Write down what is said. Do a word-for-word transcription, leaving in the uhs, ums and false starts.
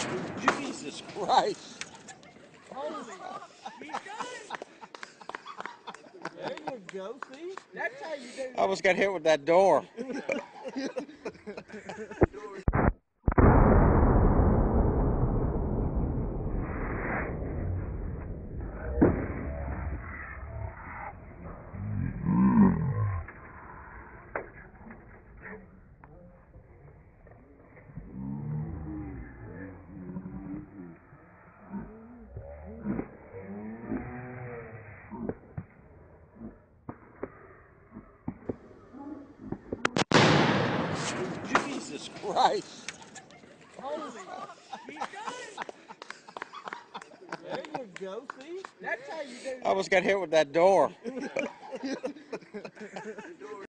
Jesus Christ. Holy, he's done. There you go, see? That's how you do I almost got hit with that door. Jesus Christ. Holy, he's done. There you go, see? That's how you do I almost got hit with that door.